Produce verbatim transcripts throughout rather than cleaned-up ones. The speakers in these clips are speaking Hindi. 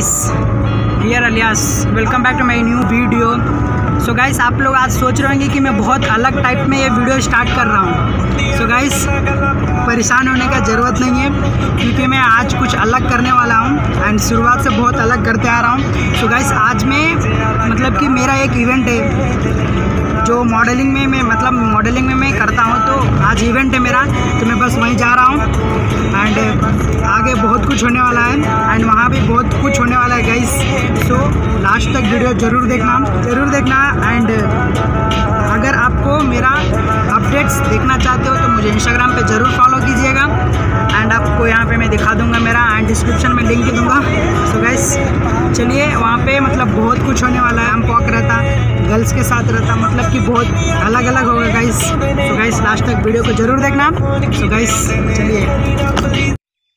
Guys, here Aliyas, welcome back to my new video. So guys, आप लोग आज सोच रहे होंगे कि मैं बहुत अलग टाइप में ये वीडियो स्टार्ट कर रहा हूँ। सो गाइस, परेशान होने का ज़रूरत नहीं है, क्योंकि मैं आज कुछ अलग करने वाला हूँ एंड शुरुआत से बहुत अलग करते आ रहा हूँ। सो गाइस, आज मैं मतलब कि मेरा एक इवेंट है जो मॉडलिंग में मैं मतलब मॉडलिंग में मैं करता हूँ, तो आज इवेंट है मेरा, तो मैं बस वहीं जा रहा हूँ एंड आगे बहुत कुछ होने वाला है एंड वहाँ भी बहुत कुछ होने वाला है गाइस। सो लास्ट तक वीडियो ज़रूर देखना ज़रूर देखना एंड अगर आपको मेरा अपडेट्स देखना चाहते हो तो मुझे इंस्टाग्राम पे ज़रूर फॉलो कीजिएगा एंड आपको यहाँ पे मैं दिखा दूँगा मेरा एंड डिस्क्रिप्शन में लिंक दूँगा। सो गाइस, चलिए वहाँ पे मतलब बहुत कुछ होने वाला है। हम पॉक रहता, गर्ल्स के साथ रहता, मतलब कि बहुत अलग अलग होगा गाइस। सो गाइस, लास्ट तक वीडियो को ज़रूर देखना। सो गाइस, चलिए।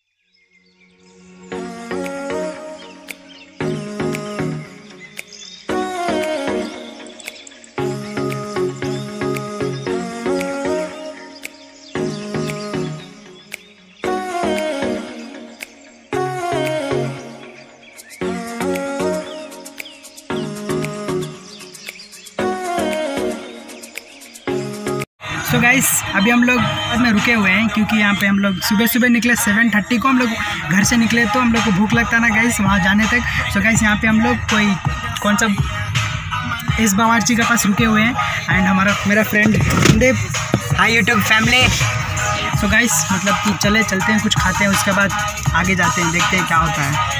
तो गाइस, अभी हम लोग बाद में रुके हुए हैं, क्योंकि यहाँ पे हम लोग सुबह सुबह निकले, सेवन थर्टी को हम लोग घर से निकले, तो हम लोग को भूख लगता ना गाइस वहाँ जाने तक। सो गाइस, यहाँ पे हम लोग कोई कौन सा इस बावर्ची के पास रुके हुए हैं एंड हमारा मेरा friend Sandeep, hi YouTube family. So guys, मतलब कि चले चलते हैं, कुछ खाते हैं, उसके बाद आगे जाते हैं, देखते हैं क्या होता है।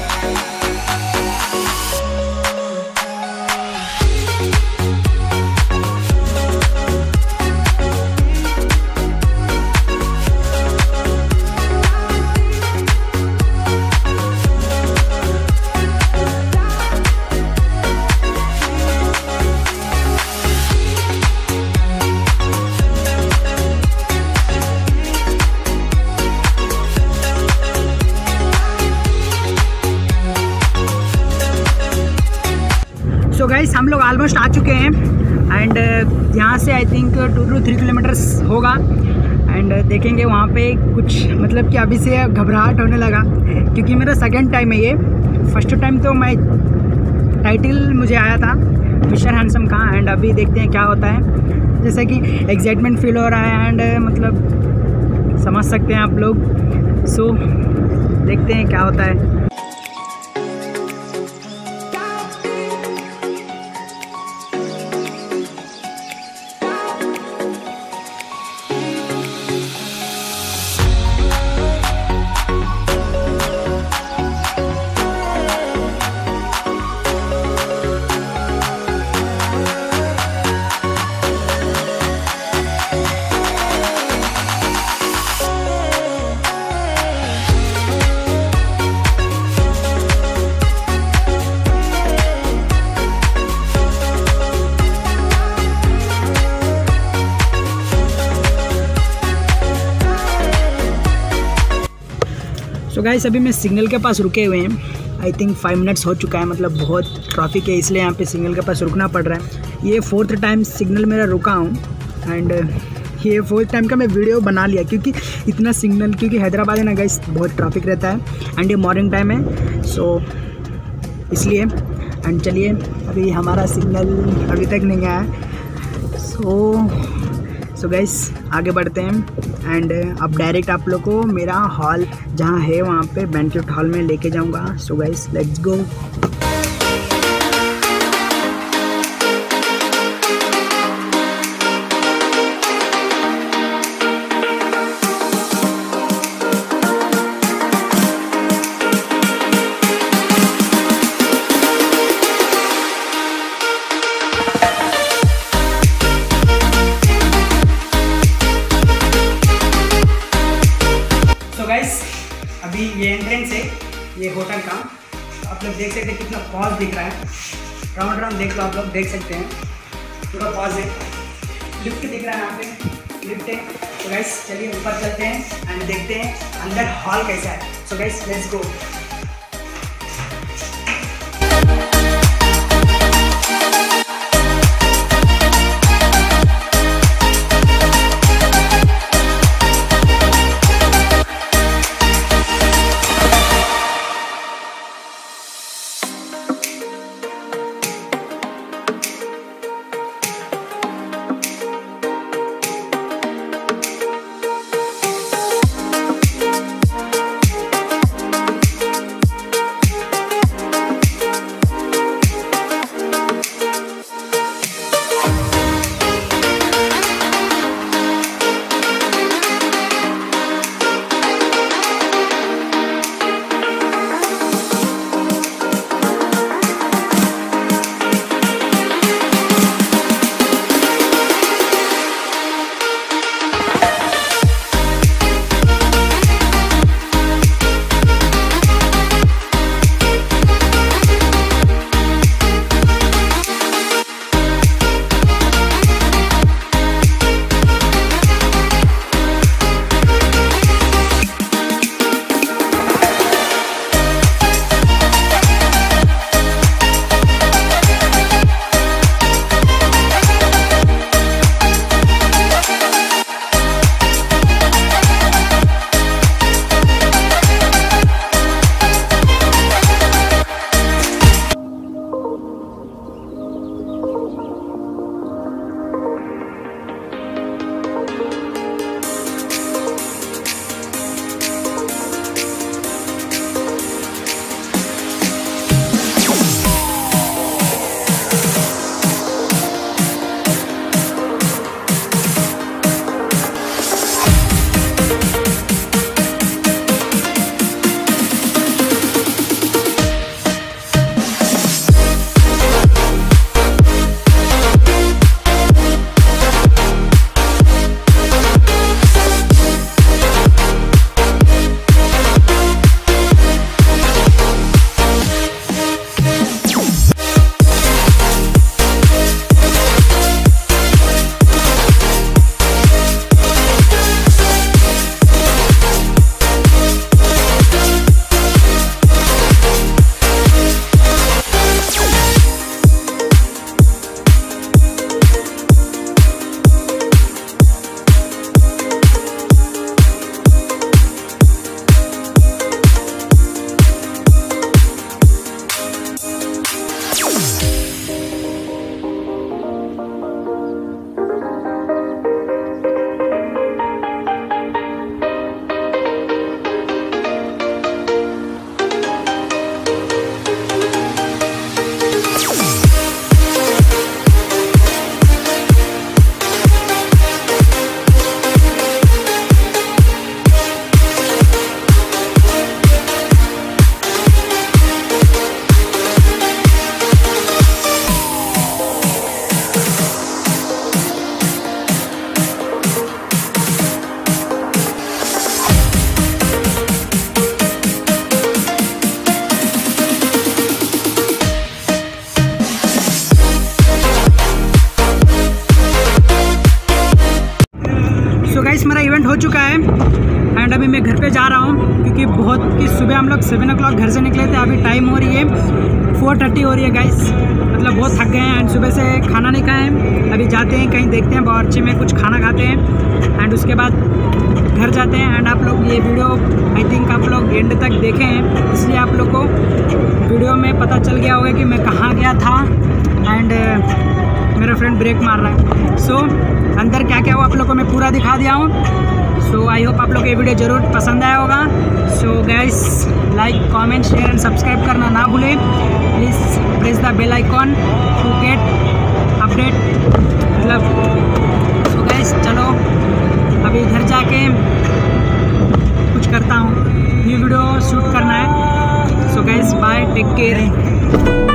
तो गाइस, हम लोग ऑलमोस्ट आ चुके हैं एंड यहाँ से I think two two three kilometres होगा एंड देखेंगे वहाँ पे कुछ, मतलब कि अभी से घबराहट होने लगा, क्योंकि मेरा सेकंड टाइम है ये। फर्स्ट टाइम तो मैं टाइटल मुझे आया था मिस्टर हैंडसम का एंड अभी देखते हैं क्या होता है। जैसे कि एक्साइटमेंट फील हो रहा है एंड मतलब समझ सकते हैं आप लोग। सो देखते हैं क्या होता है। सो so गाइस, अभी मैं सिग्नल के पास रुके हुए हैं। आई थिंक फाइव मिनट्स हो चुका है, मतलब बहुत ट्रैफिक है, इसलिए यहाँ पे सिग्नल के पास रुकना पड़ रहा है। ये फोर्थ टाइम सिग्नल मेरा रुका हूँ एंड ये फोर्थ टाइम का मैं वीडियो बना लिया, क्योंकि इतना सिग्नल, क्योंकि हैदराबाद है ना गाइस, बहुत ट्रैफिक रहता है एंड ये मॉर्निंग टाइम है, सो इसलिए। एंड चलिए, अभी हमारा सिग्नल अभी तक नहीं आया है। सो सो गाइस, आगे बढ़ते हैं एंड अब डायरेक्ट आप लोग को मेरा हॉल जहाँ है वहाँ पे बैंक्वेट हॉल में लेके जाऊँगा। So guys, let's go. अभी ये एंट्रेंस है ये होटल का, आप लोग देख सकते हैं कितना पॉज दिख रहा है। राउंड राउंड देख लो, आप लोग देख सकते हैं पूरा पॉज है। लिफ्ट दिख रहा है, यहाँ पे लिफ्ट है। तो गाइस, चलिए ऊपर चलते हैं एंड देखते हैं अंदर हॉल कैसा है। So guys, let's go. क्योंकि बहुत कि सुबह हम लोग सेवन ओ क्लॉक घर से निकले थे, अभी टाइम हो रही है फोर थर्टी हो रही है गाइस। मतलब बहुत थक गए हैं एंड सुबह से खाना नहीं खाए हैं। अभी जाते हैं कहीं, देखते हैं बावर्ची में कुछ खाना खाते हैं एंड उसके बाद घर जाते हैं। एंड आप लोग ये वीडियो आई थिंक आप लोग एंड तक देखे हैं, इसलिए आप लोग को वीडियो में पता चल गया होगा कि मैं कहाँ गया था। एंड uh, मेरा फ्रेंड ब्रेक मार रहा है। सो so, अंदर क्या क्या हुआ आप लोग को मैं पूरा दिखा दिया हूँ। सो आई होप आप लोग को ये वीडियो ज़रूर पसंद आया होगा। So guys like comment share and subscribe करना ना भूलें। Please press the bell icon to get update. मतलब सो गाइस चलो अभी घर जाके कुछ करता हूँ, ये वीडियो शूट करना है। So guys bye, take care.